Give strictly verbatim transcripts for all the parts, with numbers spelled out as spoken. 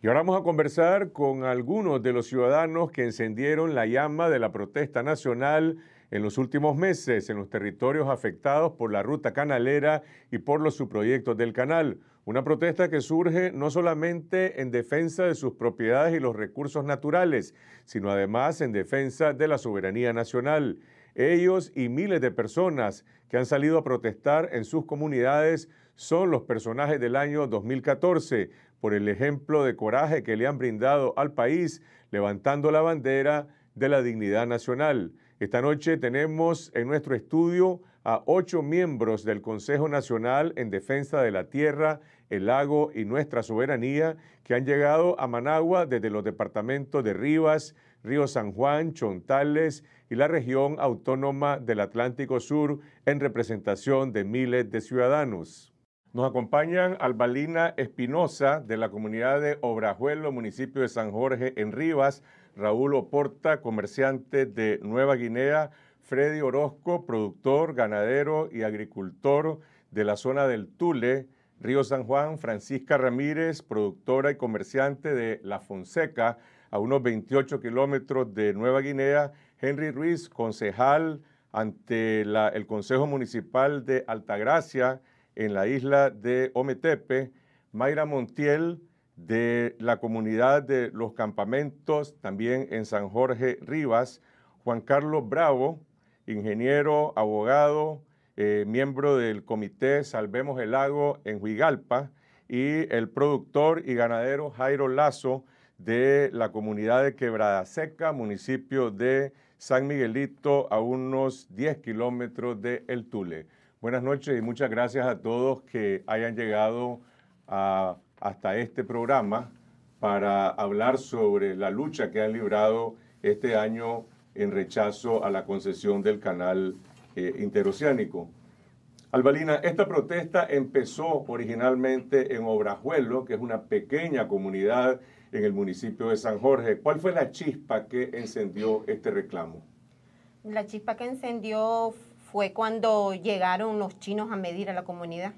Y ahora vamos a conversar con algunos de los ciudadanos que encendieron la llama de la protesta nacional en los últimos meses en los territorios afectados por la ruta canalera y por los subproyectos del canal. Una protesta que surge no solamente en defensa de sus propiedades y los recursos naturales, sino además en defensa de la soberanía nacional. Ellos y miles de personas que han salido a protestar en sus comunidades son los personajes del año dos mil catorce, por el ejemplo de coraje que le han brindado al país, levantando la bandera de la dignidad nacional. Esta noche tenemos en nuestro estudio a ocho miembros del Consejo Nacional en Defensa de la Tierra, el Lago y Nuestra Soberanía, que han llegado a Managua desde los departamentos de Rivas, Río San Juan, Chontales y la región autónoma del Atlántico Sur en representación de miles de ciudadanos. Nos acompañan Albalina Espinosa, de la comunidad de Obrajuelo, municipio de San Jorge, en Rivas, Raúl Oporta, comerciante de Nueva Guinea, Freddy Orozco, productor, ganadero y agricultor de la zona del Tule, Río San Juan, Francisca Ramírez, productora y comerciante de La Fonseca, a unos veintiocho kilómetros de Nueva Guinea, Henry Ruiz, concejal ante la, el Consejo Municipal de Altagracia, en la isla de Ometepe, Mayra Montiel, de la comunidad de Los Campamentos, también en San Jorge Rivas, Juan Carlos Bravo, ingeniero, abogado, eh, miembro del comité Salvemos el Lago en Huigalpa, y el productor y ganadero Jairo Lazo, de la comunidad de Quebrada Seca, municipio de San Miguelito, a unos diez kilómetros de El Tule. Buenas noches y muchas gracias a todos que hayan llegado a, hasta este programa para hablar sobre la lucha que han librado este año en rechazo a la concesión del canal eh, interoceánico. Albalina, esta protesta empezó originalmente en Obrajuelo, que es una pequeña comunidad en el municipio de San Jorge. ¿Cuál fue la chispa que encendió este reclamo? La chispa que encendió fue cuando llegaron los chinos a medir a la comunidad,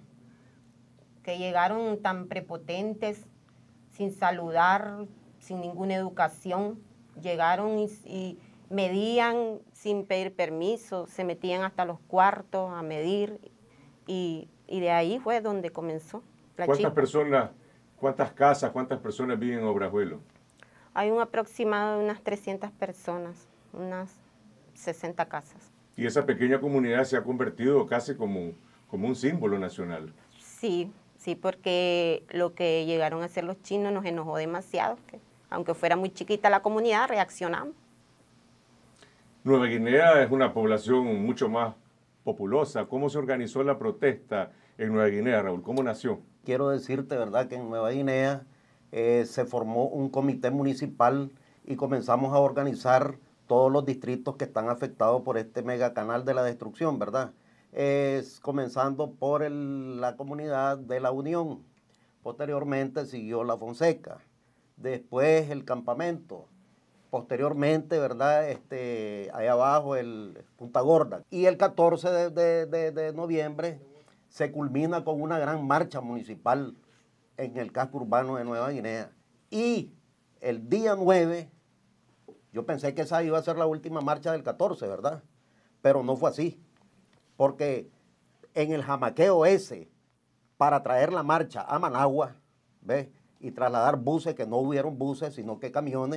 que llegaron tan prepotentes, sin saludar, sin ninguna educación, llegaron y, y medían sin pedir permiso, se metían hasta los cuartos a medir y, y de ahí fue donde comenzó la ¿Cuántas chispa. personas, cuántas casas, cuántas personas viven en Obrajuelo? Hay un aproximado de unas trescientas personas, unas sesenta casas. Y esa pequeña comunidad se ha convertido casi como, como un símbolo nacional. Sí, sí, porque lo que llegaron a hacer los chinos nos enojó demasiado, que aunque fuera muy chiquita la comunidad, reaccionamos. Nueva Guinea es una población mucho más populosa. ¿Cómo se organizó la protesta en Nueva Guinea, Raúl? ¿Cómo nació? Quiero decirte, ¿verdad?, que en Nueva Guinea eh, se formó un comité municipal y comenzamos a organizar todos los distritos que están afectados por este megacanal de la destrucción, ¿verdad? Es comenzando por el, la comunidad de La Unión, posteriormente siguió La Fonseca, después el campamento, posteriormente, ¿verdad?, este, ahí abajo el Punta Gorda. Y el catorce de, de, de, de noviembre se culmina con una gran marcha municipal en el casco urbano de Nueva Guinea. Y el día nueve, yo pensé que esa iba a ser la última marcha del catorce, ¿verdad? Pero no fue así, porque en el jamaqueo ese, para traer la marcha a Managua, ¿ves?, y trasladar buses, que no hubieron buses, sino que camiones,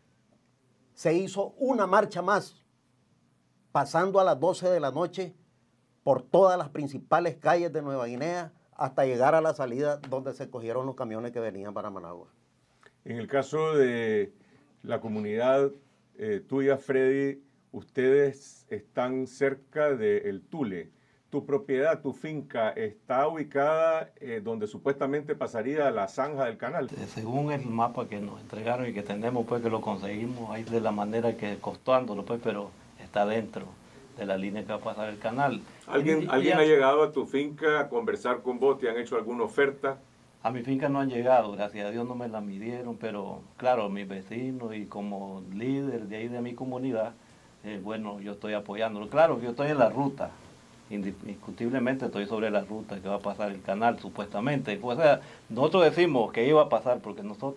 se hizo una marcha más, pasando a las doce de la noche por todas las principales calles de Nueva Guinea, hasta llegar a la salida donde se cogieron los camiones que venían para Managua. En el caso de la comunidad eh, tuya, Freddy, ustedes están cerca del Tule. ¿Tu propiedad, tu finca, está ubicada eh, donde supuestamente pasaría la zanja del canal? Según el mapa que nos entregaron y que tenemos, pues que lo conseguimos ahí de la manera que costeándolo, pues, pero está dentro de la línea que va a pasar el canal. ¿Alguien, y, ¿alguien y, ha llegado a tu finca a conversar con vos? ¿Te han hecho alguna oferta? A mi finca no han llegado, gracias a Dios no me la midieron, pero claro, mis vecinos y como líder de ahí de mi comunidad, eh, bueno, yo estoy apoyándolo. Claro que yo estoy en la ruta, indiscutiblemente estoy sobre la ruta que va a pasar el canal, supuestamente. O sea, nosotros decimos que iba a pasar porque nosotros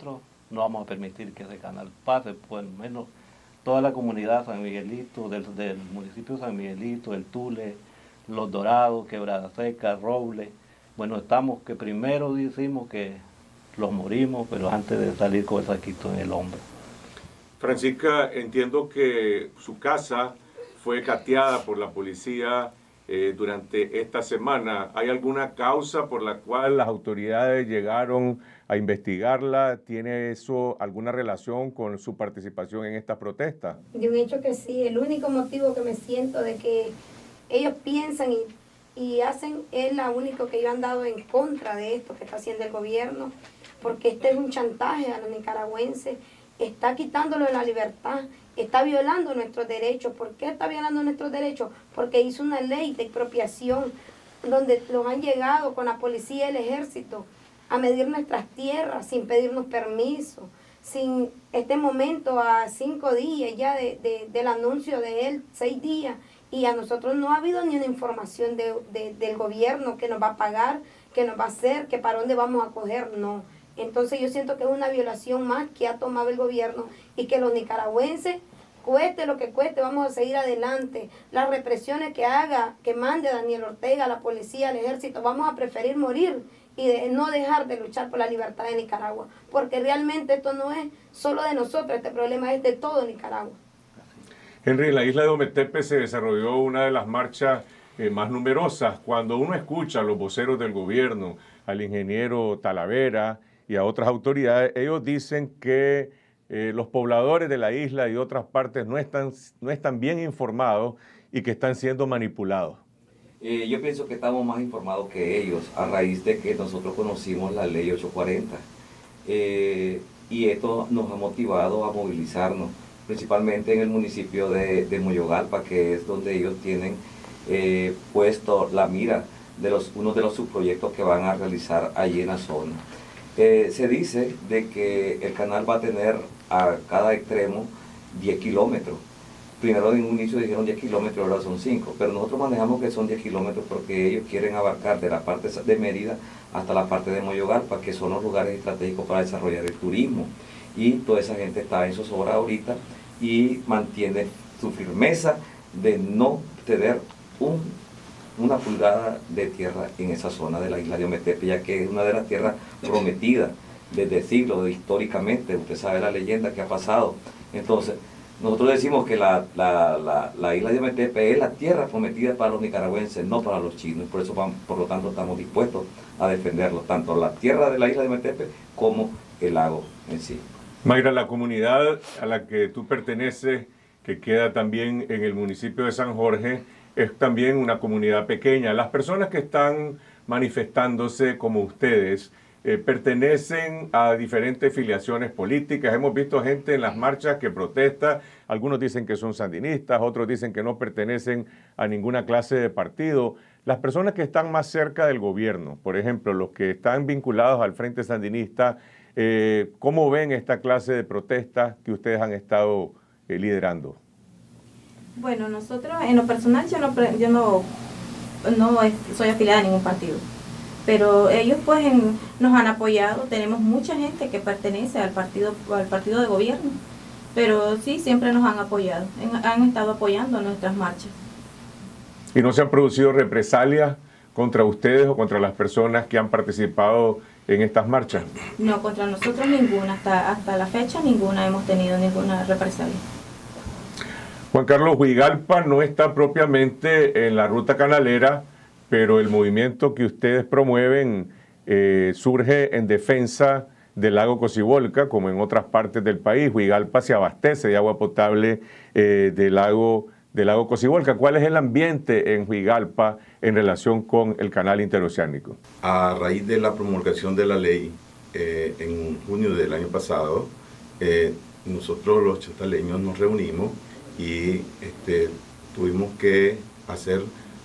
no vamos a permitir que ese canal pase, por lo menos toda la comunidad San Miguelito, del, del municipio de San Miguelito, el Tule, Los Dorados, Quebrada Seca, Roble. Bueno, estamos que primero decimos que los morimos, pero antes de salir con el saquito en el hombro. Francisca, entiendo que su casa fue cateada por la policía eh, durante esta semana. ¿Hay alguna causa por la cual las autoridades llegaron a investigarla? ¿Tiene eso alguna relación con su participación en esta protesta? De un hecho que sí, el único motivo que me siento de que ellos piensan y, y hacen es la único que ellos han dado en contra de esto que está haciendo el gobierno, porque este es un chantaje a los nicaragüenses, está quitándole la libertad, está violando nuestros derechos. ¿Por qué está violando nuestros derechos? Porque hizo una ley de expropiación donde los han llegado con la policía y el ejército a medir nuestras tierras sin pedirnos permiso, sin este momento a cinco días ya de, de, del anuncio de él, seis días, y a nosotros no ha habido ni una información de, de, del gobierno que nos va a pagar, que nos va a hacer, que para dónde vamos a coger, no. Entonces yo siento que es una violación más que ha tomado el gobierno y que los nicaragüenses, cueste lo que cueste, vamos a seguir adelante. Las represiones que haga, que mande Daniel Ortega, a la policía, al ejército, vamos a preferir morir y de no dejar de luchar por la libertad de Nicaragua, porque realmente esto no es solo de nosotros, este problema es de todo Nicaragua. Henry, en la isla de Ometepe se desarrolló una de las marchas eh, más numerosas. Cuando uno escucha a los voceros del gobierno, al ingeniero Talavera y a otras autoridades, ellos dicen que eh, los pobladores de la isla y otras partes no están, no están bien informados y que están siendo manipulados. Eh, yo pienso que estamos más informados que ellos a raíz de que nosotros conocimos la ley ochocientos cuarenta. Eh, y esto nos ha motivado a movilizarnos, principalmente en el municipio de, de Moyogalpa, que es donde ellos tienen eh, puesto la mira de los, uno de los subproyectos que van a realizar allí en la zona. Eh, se dice de que el canal va a tener a cada extremo diez kilómetros. Primero en un inicio dijeron diez kilómetros, ahora son cinco, pero nosotros manejamos que son diez kilómetros porque ellos quieren abarcar de la parte de Mérida hasta la parte de Moyogalpa, que son los lugares estratégicos para desarrollar el turismo. Y toda esa gente está en zozobra ahorita y mantiene su firmeza de no ceder un una pulgada de tierra en esa zona de la isla de Ometepe, ya que es una de las tierras prometidas desde siglos, históricamente. Usted sabe la leyenda que ha pasado. Entonces, nosotros decimos que la, la, la, la isla de Ometepe es la tierra prometida para los nicaragüenses, no para los chinos, y por eso, vamos, por lo tanto, estamos dispuestos a defenderlo, tanto la tierra de la isla de Ometepe como el lago en sí. Mayra, la comunidad a la que tú perteneces, que queda también en el municipio de San Jorge, es también una comunidad pequeña. Las personas que están manifestándose como ustedes eh, pertenecen a diferentes filiaciones políticas. Hemos visto gente en las marchas que protesta. Algunos dicen que son sandinistas, otros dicen que no pertenecen a ninguna clase de partido. Las personas que están más cerca del gobierno, por ejemplo, los que están vinculados al Frente Sandinista, eh, ¿cómo ven esta clase de protestas que ustedes han estado eh, liderando? Bueno, nosotros, en lo personal, yo no, yo no, no soy afiliada a ningún partido, pero ellos pues en, nos han apoyado. Tenemos mucha gente que pertenece al partido, al partido de gobierno, pero sí, siempre nos han apoyado, han estado apoyando nuestras marchas. ¿Y no se han producido represalias contra ustedes o contra las personas que han participado en estas marchas? No, contra nosotros ninguna, hasta, hasta la fecha ninguna hemos tenido ninguna represalia. Juan Carlos, Huigalpa no está propiamente en la ruta canalera, pero el movimiento que ustedes promueven eh, surge en defensa del lago Cocibolca, como en otras partes del país. Huigalpa se abastece de agua potable eh, del lago, del lago Cocibolca. ¿Cuál es el ambiente en Huigalpa en relación con el canal interoceánico? A raíz de la promulgación de la ley eh, en junio del año pasado, eh, nosotros los chotaleños nos reunimos y este, tuvimos que hacer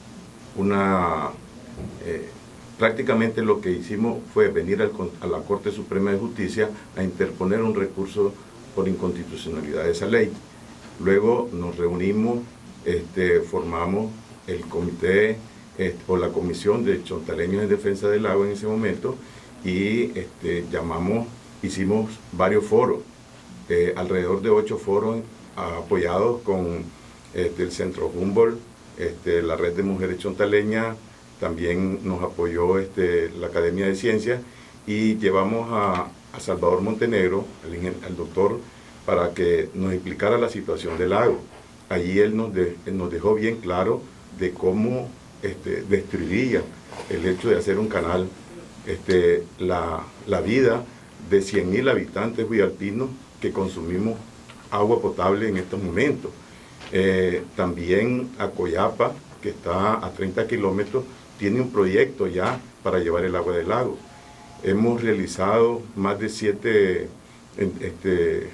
una, eh, prácticamente lo que hicimos fue venir al, a la Corte Suprema de Justicia a interponer un recurso por inconstitucionalidad de esa ley. Luego nos reunimos, este, formamos el comité este, o la comisión de chontaleños en defensa del lago en ese momento y este, llamamos hicimos varios foros, eh, alrededor de ocho foros apoyados con este, el Centro Humboldt, este, la Red de Mujeres Chontaleñas, también nos apoyó este, la Academia de Ciencias, y llevamos a, a Salvador Montenegro, el, el doctor, para que nos explicara la situación del lago. Allí él nos, de, él nos dejó bien claro de cómo este, destruiría el hecho de hacer un canal este, la, la vida de cien mil habitantes huigalpinos que consumimos agua potable en estos momentos. Eh, también Acoyapa, que está a treinta kilómetros, tiene un proyecto ya para llevar el agua del lago. Hemos realizado más de siete en, este,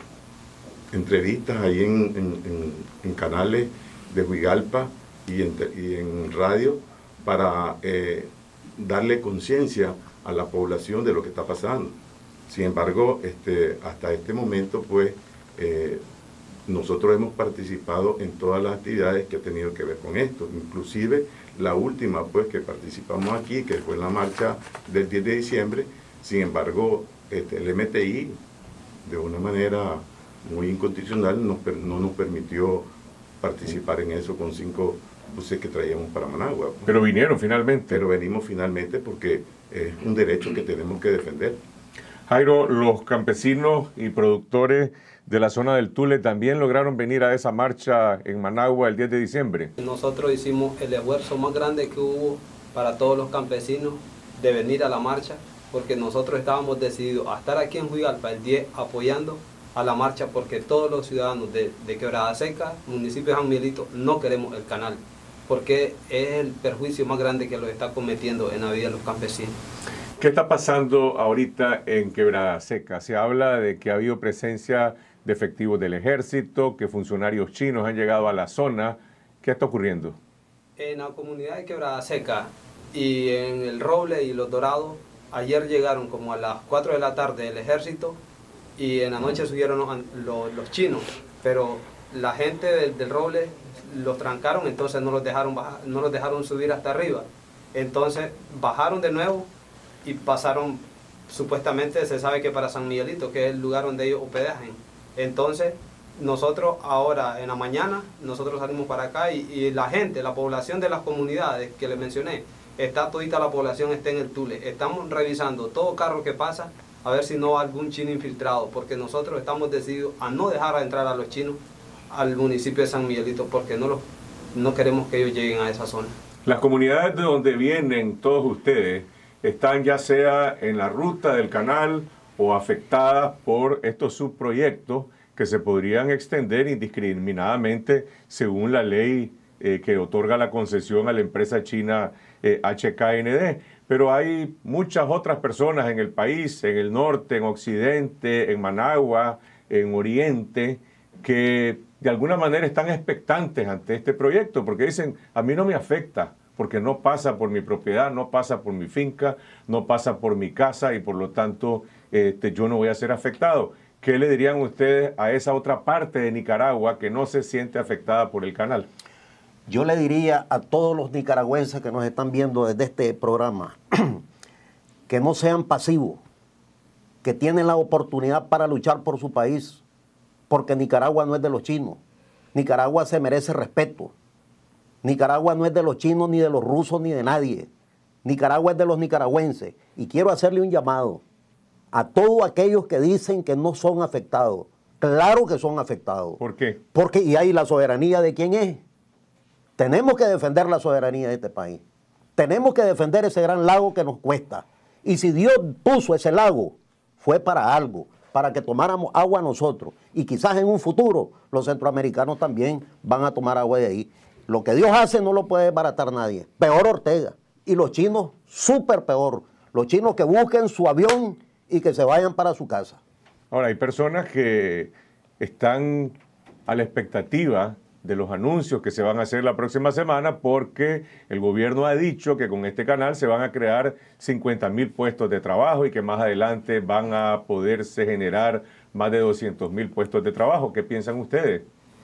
entrevistas ahí en, en, en, en canales de Huigalpa y en, y en radio para eh, darle conciencia a la población de lo que está pasando. Sin embargo, este, hasta este momento, pues, eh, nosotros hemos participado en todas las actividades que han tenido que ver con esto, inclusive la última, pues, que participamos aquí, que fue la marcha del diez de diciembre. Sin embargo, este, el M T I, de una manera muy incondicional, nos, no nos permitió participar en eso con cinco buses que traíamos para Managua. Pero vinieron finalmente. Pero venimos finalmente porque es un derecho que tenemos que defender. Jairo, los campesinos y productores de la zona del Tule también lograron venir a esa marcha en Managua el diez de diciembre. Nosotros hicimos el esfuerzo más grande que hubo para todos los campesinos de venir a la marcha, porque nosotros estábamos decididos a estar aquí en Huigalpa el diez apoyando a la marcha, porque todos los ciudadanos de, de Quebrada Seca, municipio de San Miguelito, no queremos el canal, porque es el perjuicio más grande que lo está cometiendo en la vida de los campesinos. ¿Qué está pasando ahorita en Quebrada Seca? Se habla de que ha habido presencia de efectivos del ejército, que funcionarios chinos han llegado a la zona. ¿Qué está ocurriendo? En la comunidad de Quebrada Seca y en el Roble y Los Dorados, ayer llegaron como a las cuatro de la tarde el ejército y en la noche subieron los, los, los chinos, pero la gente del, del Roble los trancaron, entonces no los, dejaron bajar, no los dejaron subir hasta arriba. Entonces bajaron de nuevo y pasaron, supuestamente se sabe que para San Miguelito, que es el lugar donde ellos hospedajen. Entonces nosotros ahora en la mañana, nosotros salimos para acá y, y la gente, la población de las comunidades que les mencioné, está todita la población está en el Tule. Estamos revisando todo carro que pasa a ver si no va algún chino infiltrado, porque nosotros estamos decididos a no dejar entrar a los chinos al municipio de San Miguelito, porque no, los, no queremos que ellos lleguen a esa zona. Las comunidades de donde vienen todos ustedes están ya sea en la ruta del canal o afectadas por estos subproyectos que se podrían extender indiscriminadamente según la ley eh, que otorga la concesión a la empresa china eh, H K N D. Pero hay muchas otras personas en el país, en el norte, en occidente, en Managua, en oriente, que de alguna manera están expectantes ante este proyecto porque dicen, a mí no me afecta, porque no pasa por mi propiedad, no pasa por mi finca, no pasa por mi casa y por lo tanto este, yo no voy a ser afectado. ¿Qué le dirían ustedes a esa otra parte de Nicaragua que no se siente afectada por el canal? Yo le diría a todos los nicaragüenses que nos están viendo desde este programa que no sean pasivos, que tienen la oportunidad para luchar por su país, porque Nicaragua no es de los chinos. Nicaragua se merece respeto. Nicaragua no es de los chinos, ni de los rusos, ni de nadie. Nicaragua es de los nicaragüenses. Y quiero hacerle un llamado a todos aquellos que dicen que no son afectados. Claro que son afectados. ¿Por qué? Porque, y ahí la soberanía de quién es. Tenemos que defender la soberanía de este país. Tenemos que defender ese gran lago que nos cuesta. Y si Dios puso ese lago, fue para algo, para que tomáramos agua nosotros. Y quizás en un futuro los centroamericanos también van a tomar agua de ahí. Lo que Dios hace no lo puede desbaratar nadie. Peor Ortega. Y los chinos, súper peor. Los chinos que busquen su avión y que se vayan para su casa. Ahora, hay personas que están a la expectativa de los anuncios que se van a hacer la próxima semana porque el gobierno ha dicho que con este canal se van a crear cincuenta mil puestos de trabajo y que más adelante van a poderse generar más de doscientos mil puestos de trabajo. ¿Qué piensan ustedes?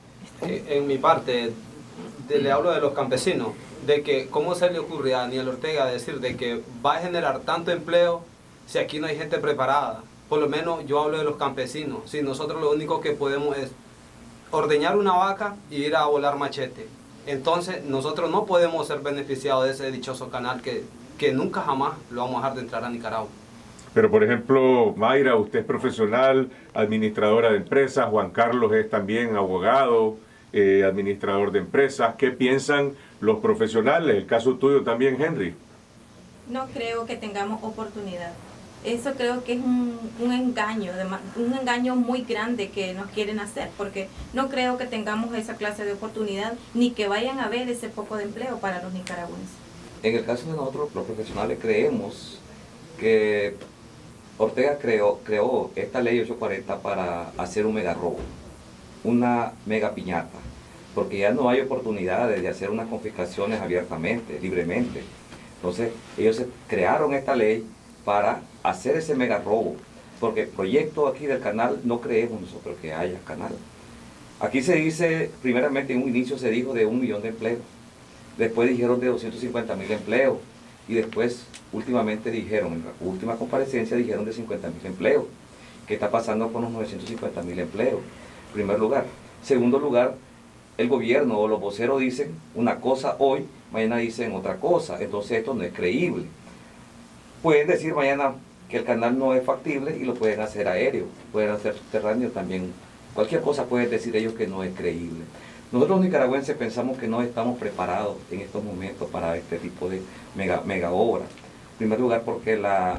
En mi parte, de, le hablo de los campesinos, de que cómo se le ocurre a Daniel Ortega decir de que va a generar tanto empleo si aquí no hay gente preparada. por lo menos yo hablo de los campesinos, sí, nosotros lo único que podemos es ordeñar una vaca y ir a volar machete. Entonces nosotros no podemos ser beneficiados de ese dichoso canal que, que nunca jamás lo vamos a dejar de entrar a Nicaragua. Pero por ejemplo, Mayra, usted es profesional, administradora de empresas, Juan Carlos es también abogado, eh, administrador de empresas. ¿Qué piensan los profesionales? El caso tuyo también, Henry. No creo que tengamos oportunidad. Eso creo que es un, un engaño, un engaño muy grande que nos quieren hacer, porque no creo que tengamos esa clase de oportunidad, ni que vayan a ver ese poco de empleo para los nicaragüenses. En el caso de nosotros, los profesionales, creemos que Ortega creó, creó esta ley ochocientos cuarenta para hacer un mega robo, una mega piñata, porque ya no hay oportunidades de hacer unas confiscaciones abiertamente, libremente. Entonces, ellos crearon esta ley para hacer ese mega robo, porque el proyecto aquí del canal no creemos nosotros que haya canal. Aquí se dice, primeramente en un inicio se dijo de un millón de empleos, después dijeron de doscientos cincuenta mil empleos, y después últimamente dijeron, en la última comparecencia dijeron de cincuenta mil empleos. ¿Qué está pasando con los novecientos cincuenta mil empleos? En primer lugar. Segundo lugar, el gobierno o los voceros dicen una cosa hoy, mañana dicen otra cosa, entonces esto no es creíble. Pueden decir mañana que el canal no es factible y lo pueden hacer aéreo, pueden hacer subterráneo también. Cualquier cosa pueden decir ellos que no es creíble. Nosotros los nicaragüenses pensamos que no estamos preparados en estos momentos para este tipo de mega, mega obras. En primer lugar porque la,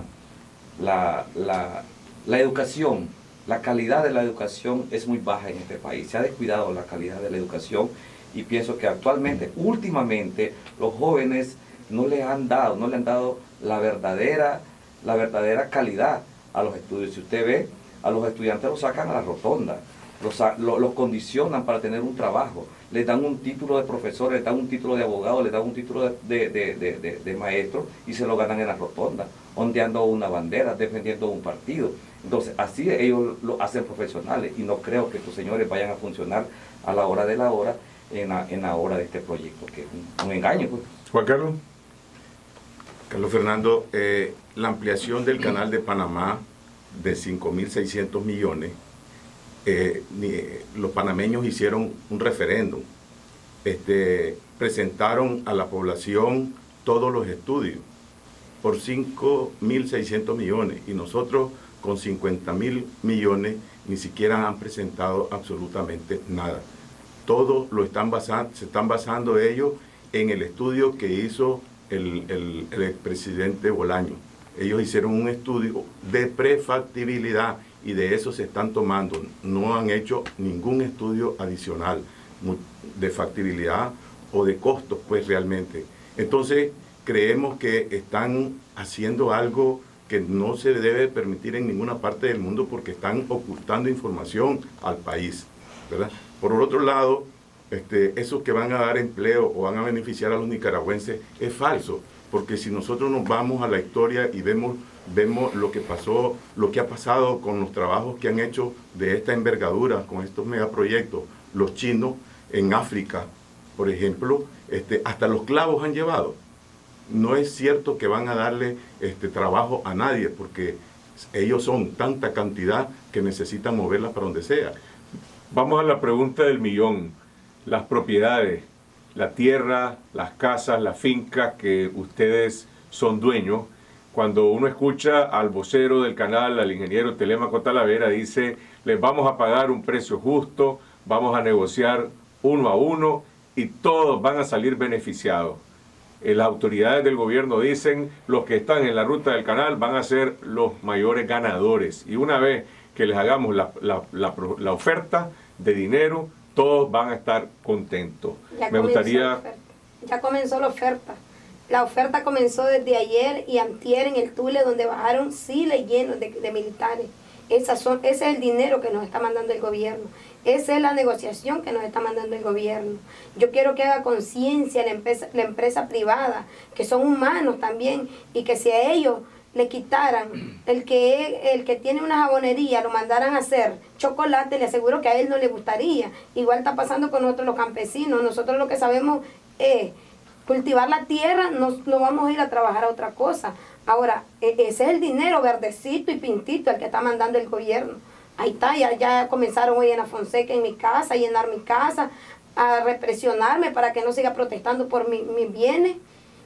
la, la, la educación, la calidad de la educación es muy baja en este país. Se ha descuidado la calidad de la educación y pienso que actualmente, últimamente, los jóvenes no le han dado, no le han dado la verdadera, la verdadera calidad a los estudios. Si usted ve, a los estudiantes los sacan a la rotonda. Los, los, los condicionan para tener un trabajo, les dan un título de profesor, les dan un título de abogado, les dan un título de, de, de, de, de maestro y se lo ganan en la rotonda, ondeando una bandera, defendiendo un partido. Entonces, así ellos lo hacen profesionales y no creo que estos señores vayan a funcionar a la hora de la hora en la, en la hora de este proyecto, que es un, un engaño. Pues. Juan Carlos. Carlos Fernando, eh, la ampliación del canal de Panamá de cinco mil seiscientos millones, Eh, ni, eh, los panameños hicieron un referéndum, este, presentaron a la población todos los estudios por cinco mil seiscientos millones y nosotros con cincuenta mil millones ni siquiera han presentado absolutamente nada. Todo lo están basando, se están basando ellos en el estudio que hizo el, el, el expresidente Bolaño. Ellos hicieron un estudio de prefactibilidad y de eso se están tomando. No han hecho ningún estudio adicional de factibilidad o de costos, pues realmente. Entonces, creemos que están haciendo algo que no se debe permitir en ninguna parte del mundo porque están ocultando información al país, ¿verdad? Por otro lado, este, esos que van a dar empleo o van a beneficiar a los nicaragüenses es falso, porque si nosotros nos vamos a la historia y vemos vemos lo que pasó, lo que ha pasado con los trabajos que han hecho de esta envergadura, con estos megaproyectos, los chinos en África, por ejemplo, este, hasta los clavos han llevado. No es cierto que van a darle este, trabajo a nadie, porque ellos son tanta cantidad que necesitan moverla para donde sea. Vamos a la pregunta del millón. Las propiedades, la tierra, las casas, las fincas que ustedes son dueños. Cuando uno escucha al vocero del canal, al ingeniero Telémaco Talavera, dice, les vamos a pagar un precio justo, vamos a negociar uno a uno y todos van a salir beneficiados. Eh, las autoridades del gobierno dicen, los que están en la ruta del canal van a ser los mayores ganadores. Y una vez que les hagamos la, la, la, la oferta de dinero, todos van a estar contentos. Ya Me gustaría... Ya comenzó la oferta. La oferta comenzó desde ayer y antier en el Tule, donde bajaron siles llenos de, de militares. Esas son, ese es el dinero que nos está mandando el gobierno. Esa es la negociación que nos está mandando el gobierno. Yo quiero que haga conciencia la empresa, la empresa privada, que son humanos también, y que si a ellos le quitaran el que, el que tiene una jabonería, lo mandaran a hacer chocolate, le aseguro que a él no le gustaría. Igual está pasando con nosotros los campesinos. Nosotros lo que sabemos es cultivar la tierra, no, no vamos a ir a trabajar a otra cosa. Ahora, ese es el dinero verdecito y pintito el que está mandando el gobierno. Ahí está, ya, ya comenzaron hoy en la Fonseca, en mi casa, a llenar mi casa, a represionarme para que no siga protestando por mi, mis bienes.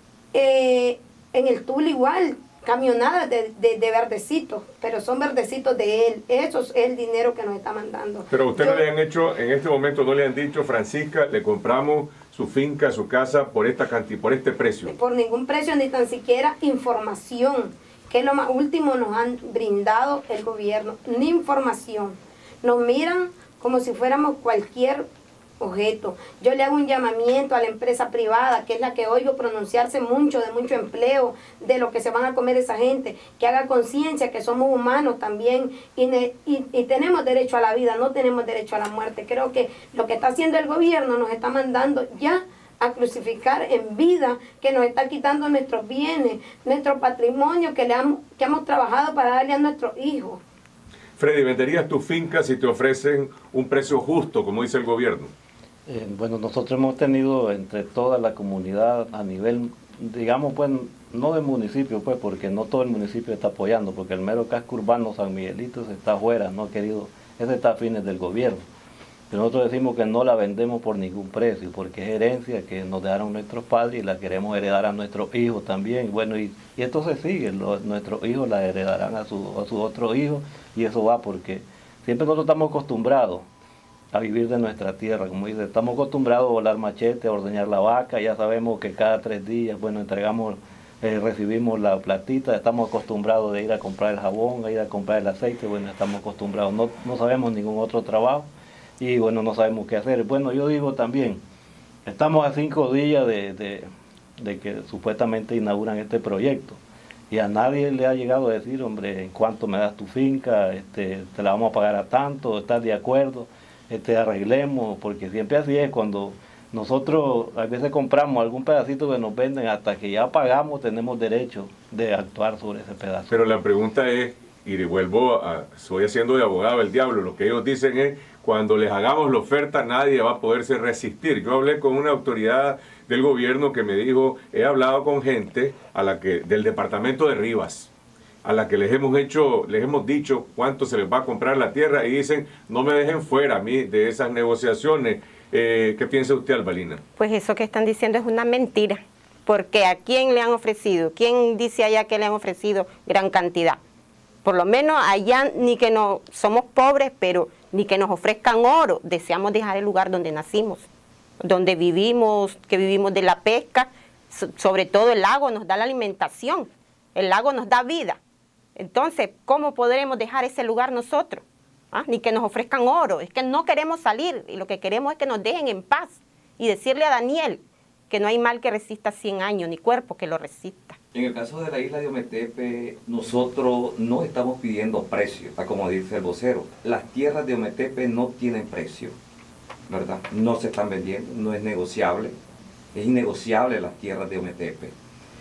Eh, en el Tula igual, camionadas de, de, de verdecitos, pero son verdecitos de él. Eso es el dinero que nos está mandando. Pero a usted Yo, no le han hecho, en este momento no le han dicho, Francisca, le compramos su finca, su casa por esta cantidad, por este precio. Por ningún precio, ni tan siquiera información, que es lo más último nos han brindado el gobierno, ni información. Nos miran como si fuéramos cualquier objeto. Yo le hago un llamamiento a la empresa privada, que es la que oigo pronunciarse mucho, de mucho empleo, de lo que se van a comer esa gente, que haga conciencia que somos humanos también y, ne, y, y tenemos derecho a la vida, no tenemos derecho a la muerte. Creo que lo que está haciendo el gobierno nos está mandando ya a crucificar en vida, que nos está quitando nuestros bienes, nuestro patrimonio que, le hemos, que hemos trabajado para darle a nuestros hijos. Freddy, ¿venderías tu finca si te ofrecen un precio justo, como dice el gobierno? Eh, bueno, nosotros hemos tenido entre toda la comunidad a nivel, digamos, pues, no del municipio, pues, porque no todo el municipio está apoyando, porque el mero casco urbano San Miguelito se está afuera, no ha querido, ese está a fines del gobierno. Pero nosotros decimos que no la vendemos por ningún precio, porque es herencia que nos dejaron nuestros padres y la queremos heredar a nuestros hijos también. Bueno, y, y esto se sigue, los, nuestros hijos la heredarán a sus a su otros hijos, y eso va porque siempre nosotros estamos acostumbrados a vivir de nuestra tierra, como dice, estamos acostumbrados a volar machete, a ordeñar la vaca, ya sabemos que cada tres días, bueno, entregamos, eh, recibimos la platita, estamos acostumbrados de ir a comprar el jabón, a ir a comprar el aceite, bueno, estamos acostumbrados, no, no sabemos ningún otro trabajo y bueno, no sabemos qué hacer. Bueno, yo digo también, estamos a cinco días de, de, de que supuestamente inauguran este proyecto y a nadie le ha llegado a decir, hombre, ¿en cuánto me das tu finca? Este, te la vamos a pagar a tanto, ¿estás de acuerdo? Este, arreglemos, porque siempre así es, cuando nosotros a veces compramos algún pedacito que nos venden, hasta que ya pagamos tenemos derecho de actuar sobre ese pedazo. Pero la pregunta es, y vuelvo a, estoy haciendo de abogado del diablo, lo que ellos dicen es, cuando les hagamos la oferta nadie va a poderse resistir. Yo hablé con una autoridad del gobierno que me dijo, he hablado con gente a la que del departamento de Rivas, a la que les hemos hecho, les hemos dicho cuánto se les va a comprar la tierra y dicen, no me dejen fuera a mí de esas negociaciones. Eh, ¿Qué piensa usted, Albalina? Pues eso que están diciendo es una mentira, porque ¿a quién le han ofrecido? ¿Quién dice allá que le han ofrecido gran cantidad? Por lo menos allá ni que no somos pobres, pero ni que nos ofrezcan oro. Deseamos dejar el lugar donde nacimos, donde vivimos, que vivimos de la pesca, sobre todo el lago nos da la alimentación, el lago nos da vida. Entonces, ¿cómo podremos dejar ese lugar nosotros? ¿Ah? Ni que nos ofrezcan oro, es que no queremos salir y lo que queremos es que nos dejen en paz y decirle a Daniel que no hay mal que resista cien años, ni cuerpo que lo resista. En el caso de la isla de Ometepe, nosotros no estamos pidiendo precio, tal como dice el vocero. Las tierras de Ometepe no tienen precio, ¿verdad? No se están vendiendo, no es negociable, es innegociable las tierras de Ometepe.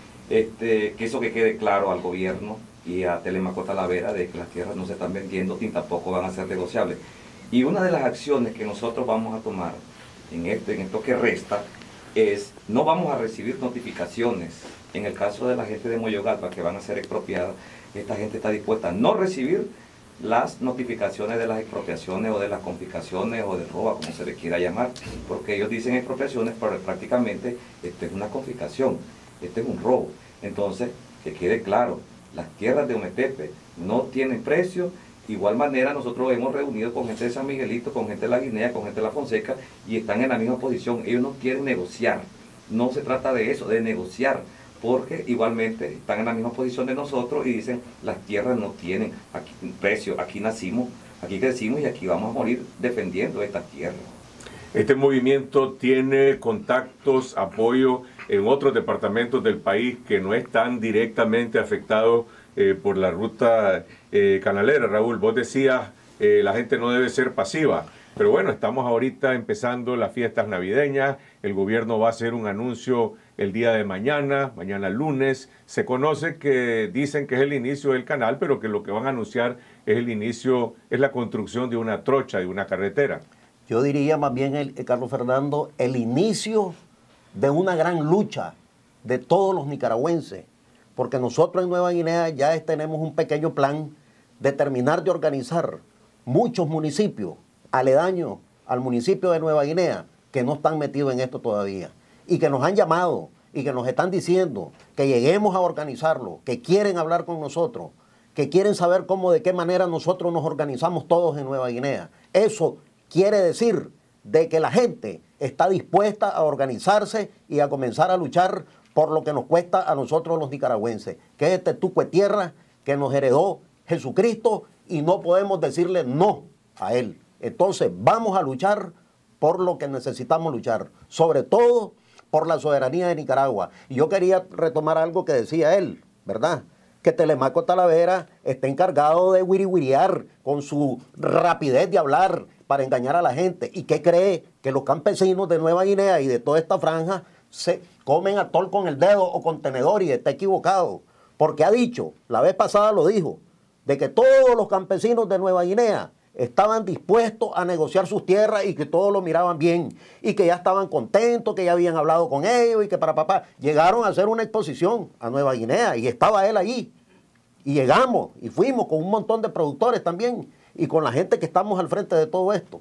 Este, que eso que quede claro al gobierno y a Telemaco Talavera de que las tierras no se están vendiendo ni tampoco van a ser negociables. Y una de las acciones que nosotros vamos a tomar en, este, en esto que resta es, no vamos a recibir notificaciones. En el caso de la gente de Moyogalpa que van a ser expropiadas, esta gente está dispuesta a no recibir las notificaciones de las expropiaciones o de las confiscaciones o de roba, como se le quiera llamar, porque ellos dicen expropiaciones, pero prácticamente esto es una confiscación, este es un robo. Entonces, que quede claro, las tierras de Ometepe no tienen precio. Igual manera nosotros hemos reunido con gente de San Miguelito, con gente de La Guinea, con gente de La Fonseca y están en la misma posición. Ellos no quieren negociar, no se trata de eso, de negociar, porque igualmente están en la misma posición de nosotros y dicen las tierras no tienen aquí, precio, aquí nacimos, aquí crecimos y aquí vamos a morir defendiendo estas tierras. Este movimiento tiene contactos, apoyo en otros departamentos del país que no están directamente afectados eh, por la ruta eh, canalera. Raúl, vos decías, eh, la gente no debe ser pasiva, pero bueno, estamos ahorita empezando las fiestas navideñas, el gobierno va a hacer un anuncio el día de mañana, mañana lunes. Se conoce que dicen que es el inicio del canal, pero que lo que van a anunciar es el inicio, es la construcción de una trocha, de una carretera. Yo diría más bien, el, el Carlos Fernando, el inicio de una gran lucha de todos los nicaragüenses, porque nosotros en Nueva Guinea ya tenemos un pequeño plan de terminar de organizar muchos municipios aledaños al municipio de Nueva Guinea que no están metidos en esto todavía y que nos han llamado y que nos están diciendo que lleguemos a organizarlo, que quieren hablar con nosotros, que quieren saber cómo, de qué manera nosotros nos organizamos todos en Nueva Guinea. Eso quiere decir de que la gente está dispuesta a organizarse y a comenzar a luchar por lo que nos cuesta a nosotros los nicaragüenses, que es este tuco de tierra que nos heredó Jesucristo y no podemos decirle no a él. Entonces vamos a luchar por lo que necesitamos luchar, sobre todo por la soberanía de Nicaragua. Y yo quería retomar algo que decía él, ¿verdad? Que Telemaco Talavera está encargado de wiriwiriar con su rapidez de hablar para engañar a la gente y que cree que los campesinos de Nueva Guinea y de toda esta franja se comen atol con el dedo o con tenedor, y está equivocado, porque ha dicho, la vez pasada lo dijo, de que todos los campesinos de Nueva Guinea estaban dispuestos a negociar sus tierras y que todos lo miraban bien y que ya estaban contentos, que ya habían hablado con ellos y que para papá llegaron a hacer una exposición a Nueva Guinea y estaba él allí. Y llegamos y fuimos con un montón de productores también y con la gente que estamos al frente de todo esto,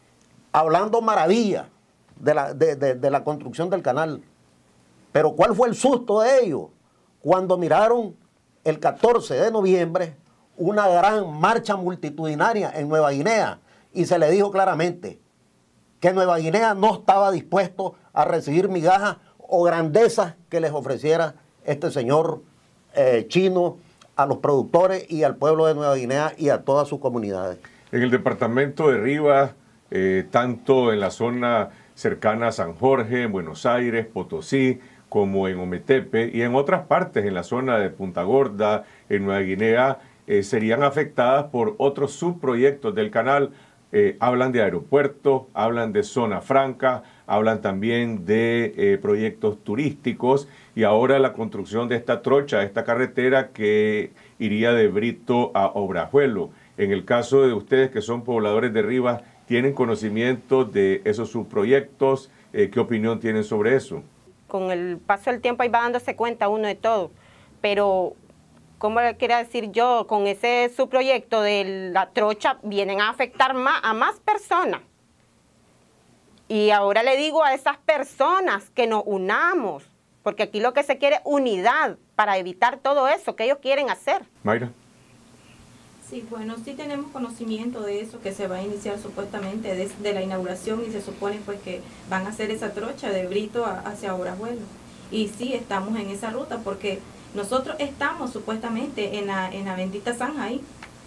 hablando maravilla de la, de, de, de la construcción del canal. Pero ¿cuál fue el susto de ellos? Cuando miraron el catorce de noviembre una gran marcha multitudinaria en Nueva Guinea y se le dijo claramente que Nueva Guinea no estaba dispuesto a recibir migajas o grandezas que les ofreciera este señor eh, chino a los productores y al pueblo de Nueva Guinea y a todas sus comunidades. En el departamento de Rivas, eh, tanto en la zona cercana a San Jorge, en Buenos Aires, Potosí, como en Ometepe y en otras partes, en la zona de Punta Gorda, en Nueva Guinea, eh, serían afectadas por otros subproyectos del canal. Eh, hablan de aeropuertos, hablan de zona franca, hablan también de eh, proyectos turísticos y ahora la construcción de esta trocha, esta carretera que iría de Brito a Obrajuelo. En el caso de ustedes que son pobladores de Rivas, ¿tienen conocimiento de esos subproyectos? Eh, ¿Qué opinión tienen sobre eso? Con el paso del tiempo ahí va dándose cuenta uno de todo, pero ¿cómo le quiero decir yo? Con ese subproyecto de la trocha vienen a afectar más, a más personas. Y ahora le digo a esas personas que nos unamos, porque aquí lo que se quiere es unidad para evitar todo eso que ellos quieren hacer. Mayra. Sí, bueno, sí tenemos conocimiento de eso, que se va a iniciar supuestamente de, de la inauguración y se supone pues que van a hacer esa trocha de Brito a, hacia Obrajuelo. Y sí, estamos en esa ruta porque nosotros estamos supuestamente en la, en la bendita zanja ahí.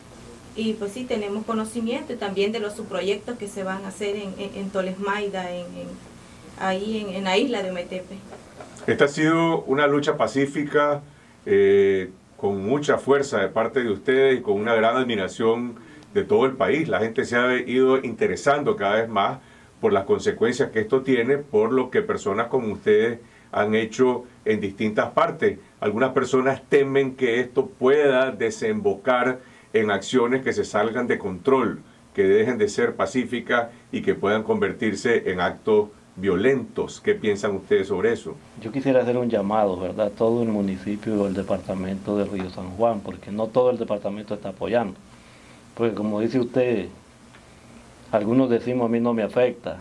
Y pues sí, tenemos conocimiento y también de los subproyectos que se van a hacer en, en, en Tolesmaida, en, en, ahí en, en la isla de Ometepe. Esta ha sido una lucha pacífica, eh, con mucha fuerza de parte de ustedes y con una gran admiración de todo el país. La gente se ha ido interesando cada vez más por las consecuencias que esto tiene, por lo que personas como ustedes han hecho en distintas partes. Algunas personas temen que esto pueda desembocar en acciones que se salgan de control, que dejen de ser pacíficas y que puedan convertirse en actos violentos. ¿Qué piensan ustedes sobre eso? Yo quisiera hacer un llamado, ¿verdad? Todo el municipio y el departamento de Río San Juan, porque no todo el departamento está apoyando. Porque como dice usted, algunos decimos a mí no me afecta,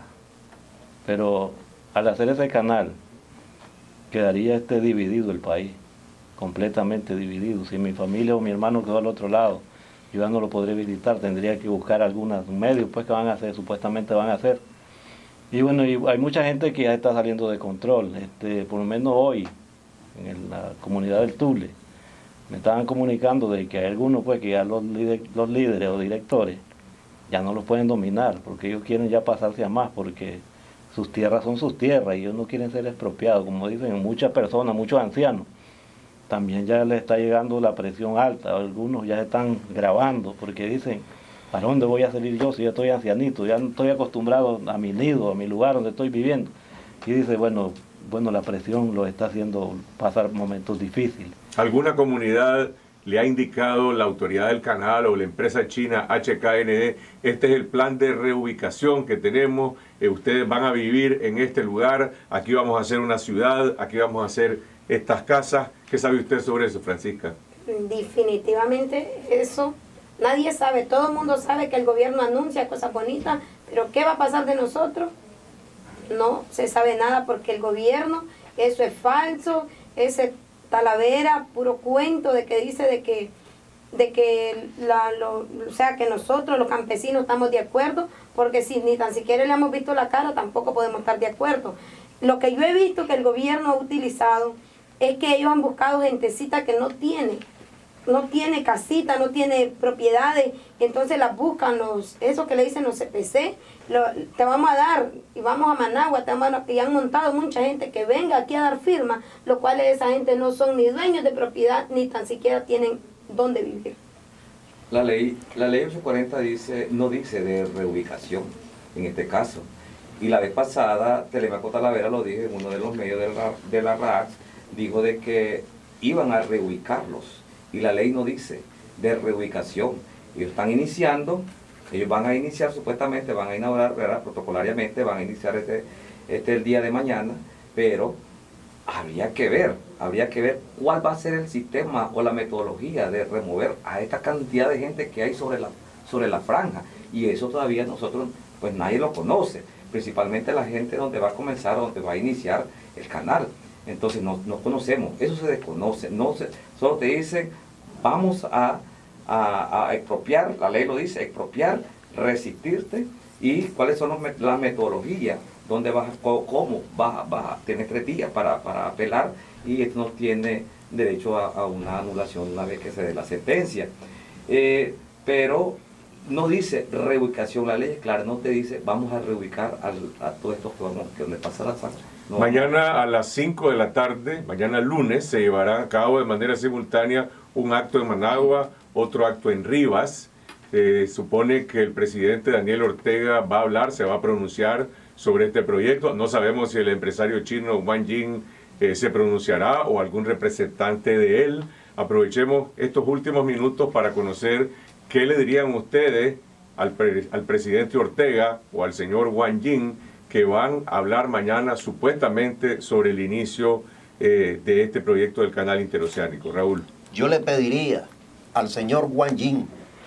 pero al hacer ese canal quedaría este dividido el país, completamente dividido. Si mi familia o mi hermano quedó al otro lado, yo ya no lo podré visitar, tendría que buscar algunos medios pues que van a hacer, supuestamente van a hacer. Y bueno, y hay mucha gente que ya está saliendo de control, este, por lo menos hoy, en el, la comunidad del Tule, me estaban comunicando de que hay algunos pues que ya los, líder, los líderes o directores ya no los pueden dominar, porque ellos quieren ya pasarse a más, porque sus tierras son sus tierras y ellos no quieren ser expropiados, como dicen muchas personas, muchos ancianos. También ya les está llegando la presión alta, algunos ya están grabando, porque dicen, ¿para dónde voy a salir yo si ya estoy ancianito? Ya no estoy acostumbrado a mi nido, a mi lugar donde estoy viviendo. Y dice, bueno, bueno, la presión lo está haciendo pasar momentos difíciles. ¿Alguna comunidad le ha indicado la autoridad del canal o la empresa china H K N D, este es el plan de reubicación que tenemos, eh, ustedes van a vivir en este lugar, aquí vamos a hacer una ciudad, aquí vamos a hacer estas casas? ¿Qué sabe usted sobre eso, Francisca? Definitivamente eso, nadie sabe, todo el mundo sabe que el gobierno anuncia cosas bonitas, pero ¿qué va a pasar de nosotros? No se sabe nada porque el gobierno, eso es falso, ese Talavera, puro cuento de que dice de que, de que la, lo, o sea, que nosotros los campesinos estamos de acuerdo, porque si ni tan siquiera le hemos visto la cara, tampoco podemos estar de acuerdo. Lo que yo he visto que el gobierno ha utilizado es que ellos han buscado gentecita que no tiene, no tiene casita, no tiene propiedades, entonces las buscan los, eso que le dicen los C P C, lo, te vamos a dar, y vamos a Managua, te vamos a, y han montado mucha gente que venga aquí a dar firma, lo cual esa gente no son ni dueños de propiedad, ni tan siquiera tienen dónde vivir. La ley, la ley ochocientos cuarenta dice, no dice de reubicación, en este caso. Y la vez pasada, Telemaco Talavera lo dijo en uno de los medios de la, de la R A X, dijo de que iban a reubicarlos. Y la ley no dice de reubicación. Ellos están iniciando, ellos van a iniciar supuestamente, van a inaugurar, ¿verdad? Protocolariamente, van a iniciar este, este el día de mañana, pero habría que ver, habría que ver cuál va a ser el sistema o la metodología de remover a esta cantidad de gente que hay sobre la, sobre la franja. Y eso todavía nosotros, pues nadie lo conoce, principalmente la gente donde va a comenzar, donde va a iniciar el canal. Entonces no, no conocemos, eso se desconoce, no se, solo te dicen, vamos a, a, a expropiar, la ley lo dice, expropiar, resistirte, y cuáles son los, las metodologías, dónde vas, cómo vas, vas, tienes tres días para, para apelar, y esto no tiene derecho a, a una anulación una vez que se dé la sentencia. Eh, pero no dice reubicación, la ley es clara, no te dice vamos a reubicar al, a todos estos que, vamos, que les pasa la sangre. No. Mañana a las cinco de la tarde, mañana lunes, se llevará a cabo de manera simultánea un acto en Managua, otro acto en Rivas. Eh, supone que el presidente Daniel Ortega va a hablar, se va a pronunciar sobre este proyecto. No sabemos si el empresario chino Wang Jing eh, se pronunciará o algún representante de él. Aprovechemos estos últimos minutos para conocer qué le dirían ustedes al, pre al presidente Ortega o al señor Wang Jing, que van a hablar mañana supuestamente sobre el inicio eh, de este proyecto del canal interoceánico. Raúl. Yo le pediría al señor Wang Jing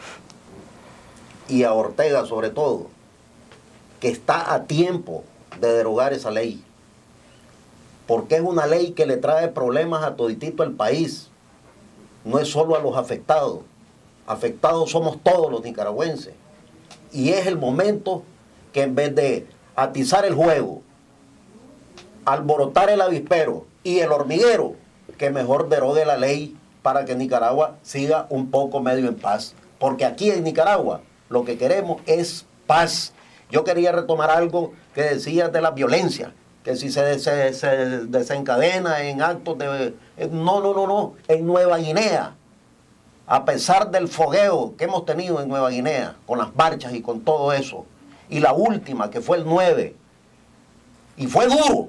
y a Ortega sobre todo, que está a tiempo de derogar esa ley, porque es una ley que le trae problemas a toditito el país, no es solo a los afectados, afectados somos todos los nicaragüenses, y es el momento que en vez de atizar el juego, alborotar el avispero y el hormiguero, que mejor derogue la ley para que Nicaragua siga un poco medio en paz. Porque aquí en Nicaragua lo que queremos es paz. Yo quería retomar algo que decías de la violencia, que si se, se, se desencadena en actos de... No, no, no, no. En Nueva Guinea, a pesar del fogueo que hemos tenido en Nueva Guinea, con las marchas y con todo eso, y la última, que fue el nueve, y fue duro,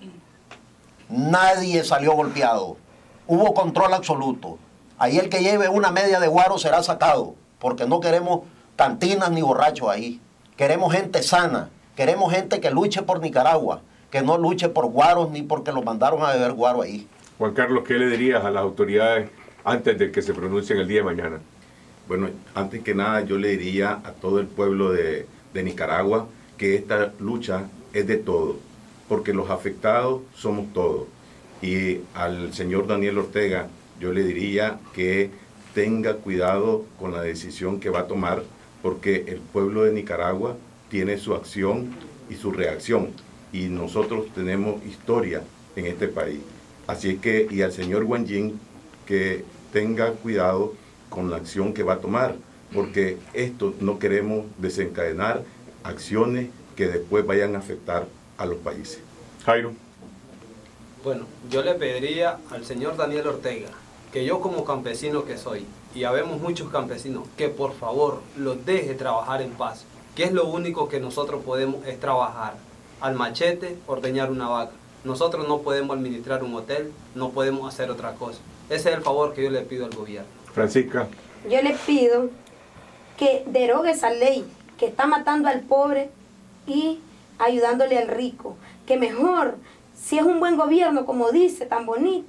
nadie salió golpeado, hubo control absoluto. Ahí el que lleve una media de guaro será sacado, porque no queremos cantinas ni borrachos ahí. Queremos gente sana, queremos gente que luche por Nicaragua, que no luche por guaros ni porque los mandaron a beber guaro ahí. Juan Carlos, ¿qué le dirías a las autoridades antes de que se pronuncien el día de mañana? Bueno, antes que nada yo le diría a todo el pueblo de, de Nicaragua que esta lucha es de todos, porque los afectados somos todos. Y al señor Daniel Ortega yo le diría que tenga cuidado con la decisión que va a tomar, porque el pueblo de Nicaragua tiene su acción y su reacción, y nosotros tenemos historia en este país. Así es que, y al señor Wang Jing, que tenga cuidado con la acción que va a tomar, porque esto no queremos desencadenar acciones que después vayan a afectar a los países. Jairo. Bueno, yo le pediría al señor Daniel Ortega que yo como campesino que soy, y habemos muchos campesinos, que por favor los deje trabajar en paz, que es lo único que nosotros podemos es trabajar, al machete, ordeñar una vaca. Nosotros no podemos administrar un hotel, no podemos hacer otra cosa. Ese es el favor que yo le pido al gobierno. Francisca. Yo le pido que derogue esa ley que está matando al pobre y ayudándole al rico. Que mejor, si es un buen gobierno, como dice, tan bonito,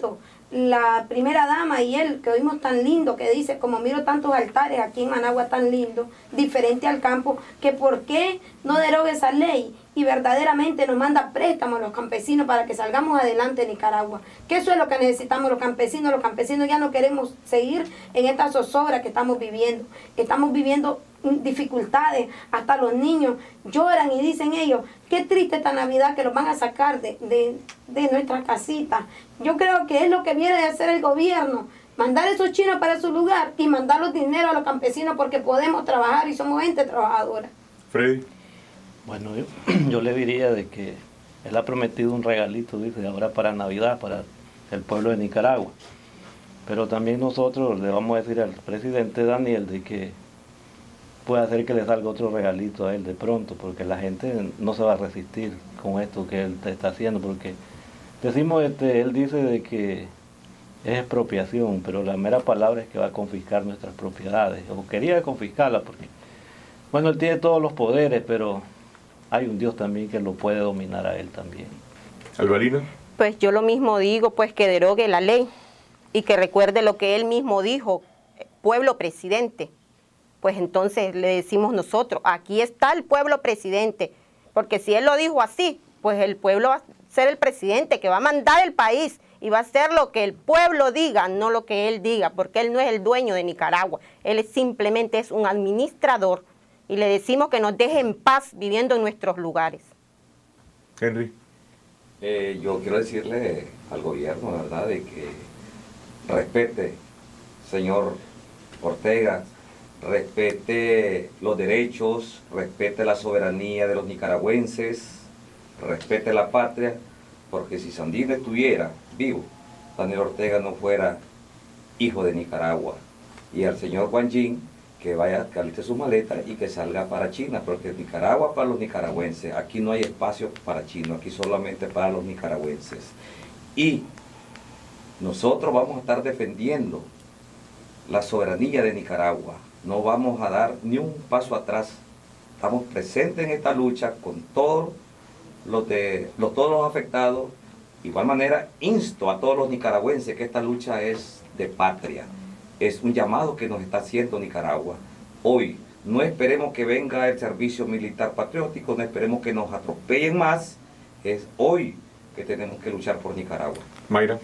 la primera dama y él, que oímos tan lindo, que dice, como miro tantos altares aquí en Managua tan lindo, diferente al campo, que por qué no deroga esa ley y verdaderamente nos manda préstamos a los campesinos para que salgamos adelante en Nicaragua. Que eso es lo que necesitamos los campesinos. Los campesinos ya no queremos seguir en esta zozobra que estamos viviendo. Estamos viviendo dificultades, hasta los niños lloran y dicen ellos, qué triste esta Navidad que los van a sacar de, de, de nuestras casitas. Yo creo que es lo que viene de hacer el gobierno, mandar esos chinos para su lugar y mandar los dinero a los campesinos porque podemos trabajar y somos gente trabajadora. Freddy. Bueno, yo, yo le diría de que él ha prometido un regalito, dice, ahora para Navidad, para el pueblo de Nicaragua. Pero también nosotros le vamos a decir al presidente Daniel de que puede hacer que le salga otro regalito a él de pronto, porque la gente no se va a resistir con esto que él está haciendo, porque decimos, este, él dice de que es expropiación, pero la mera palabra es que va a confiscar nuestras propiedades, o quería confiscarlas, porque, bueno, él tiene todos los poderes, pero hay un Dios también que lo puede dominar a él también. Alvarina. Pues yo lo mismo digo, pues que derogue la ley y que recuerde lo que él mismo dijo, pueblo presidente. Pues entonces le decimos nosotros, aquí está el pueblo presidente, porque si él lo dijo así, pues el pueblo va a ser el presidente que va a mandar el país y va a hacer lo que el pueblo diga, no lo que él diga, porque él no es el dueño de Nicaragua, él es simplemente es un administrador y le decimos que nos deje en paz viviendo en nuestros lugares. Henry. Eh, yo quiero decirle al gobierno, ¿verdad?, de que respete, señor Ortega, respete los derechos, respete la soberanía de los nicaragüenses, respete la patria, porque si Sandino estuviera vivo, Daniel Ortega no fuera hijo de Nicaragua. Y al señor Guan Yin, que vaya, que aliste su maleta y que salga para China, porque Nicaragua para los nicaragüenses, aquí no hay espacio para chino, aquí solamente para los nicaragüenses. Y nosotros vamos a estar defendiendo la soberanía de Nicaragua, no vamos a dar ni un paso atrás, estamos presentes en esta lucha con todos los, de, los, todos los afectados. De igual manera, insto a todos los nicaragüenses que esta lucha es de patria. Es un llamado que nos está haciendo Nicaragua. Hoy, no esperemos que venga el servicio militar patriótico, no esperemos que nos atropellen más. Es hoy que tenemos que luchar por Nicaragua. Mayra.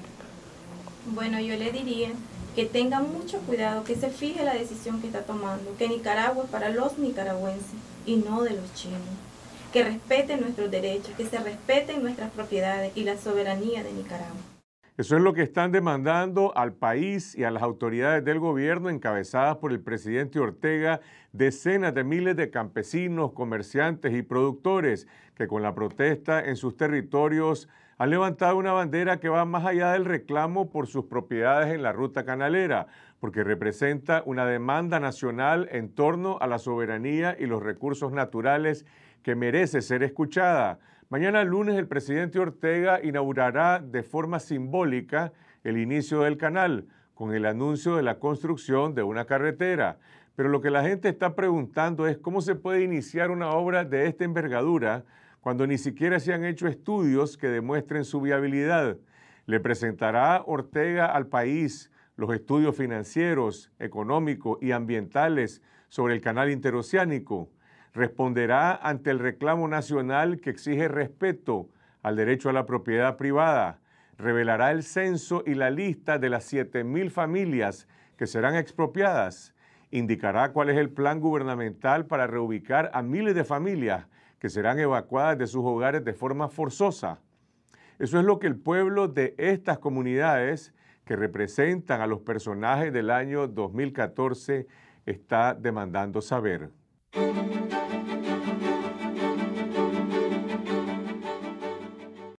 Bueno, yo le diría que tenga mucho cuidado, que se fije la decisión que está tomando, que Nicaragua es para los nicaragüenses y no de los chinos. Que respeten nuestros derechos, que se respeten nuestras propiedades y la soberanía de Nicaragua. Eso es lo que están demandando al país y a las autoridades del gobierno encabezadas por el presidente Ortega, decenas de miles de campesinos, comerciantes y productores que con la protesta en sus territorios han levantado una bandera que va más allá del reclamo por sus propiedades en la ruta canalera, porque representa una demanda nacional en torno a la soberanía y los recursos naturales que merece ser escuchada. Mañana lunes el presidente Ortega inaugurará de forma simbólica el inicio del canal con el anuncio de la construcción de una carretera. Pero lo que la gente está preguntando es cómo se puede iniciar una obra de esta envergadura cuando ni siquiera se han hecho estudios que demuestren su viabilidad. ¿Le presentará Ortega al país los estudios financieros, económicos y ambientales sobre el canal interoceánico? ¿Responderá ante el reclamo nacional que exige respeto al derecho a la propiedad privada? ¿Revelará el censo y la lista de las siete mil familias que serán expropiadas? ¿Indicará cuál es el plan gubernamental para reubicar a miles de familias que serán evacuadas de sus hogares de forma forzosa? Eso es lo que el pueblo de estas comunidades, que representan a los personajes del año dos mil catorce, está demandando saber.